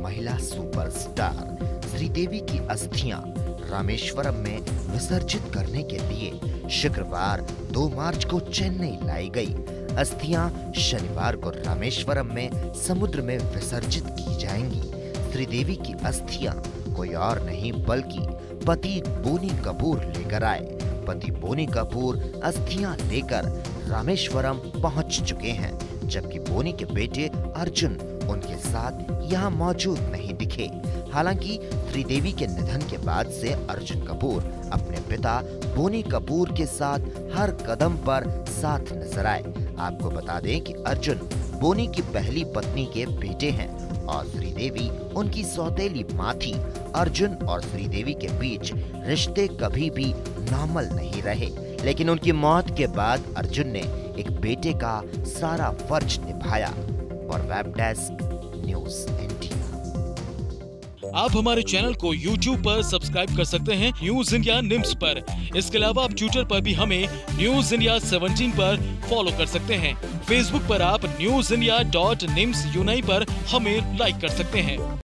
महिला सुपरस्टार श्रीदेवी की अस्थियां रामेश्वरम में विसर्जित करने के लिए शुक्रवार 2 मार्च को चेन्नई लाई गई। अस्थियां शनिवार को रामेश्वरम में समुद्र में विसर्जित की जाएंगी। श्रीदेवी की अस्थियां कोई और नहीं बल्कि पति बोनी कपूर लेकर आए। पति बोनी कपूर अस्थियां लेकर रामेश्वरम पहुंच चुके हैं, जबकि बोनी के बेटे अर्जुन उनके साथ यहां मौजूद नहीं दिखे। हालांकि श्रीदेवी के निधन के बाद से अर्जुन कपूर अपने पिता बोनी कपूर के साथ हर कदम पर साथ नजर आए। आपको बता दें कि अर्जुन बोनी की पहली पत्नी के बेटे हैं और श्रीदेवी उनकी सौतेली मां थी। अर्जुन और श्रीदेवी के बीच रिश्ते कभी भी नॉर्मल नहीं रहे, लेकिन उनकी मौत के बाद अर्जुन ने एक बेटे का सारा फर्ज निभाया। और वेब डेस्क न्यूज़ इंडिया। आप हमारे चैनल को YouTube पर सब्सक्राइब कर सकते हैं न्यूज इंडिया निम्स पर। इसके अलावा आप ट्विटर पर भी हमें न्यूज इंडिया 17 पर फॉलो कर सकते हैं। फेसबुक पर आप newsindia.nimsuni पर हमें लाइक कर सकते हैं।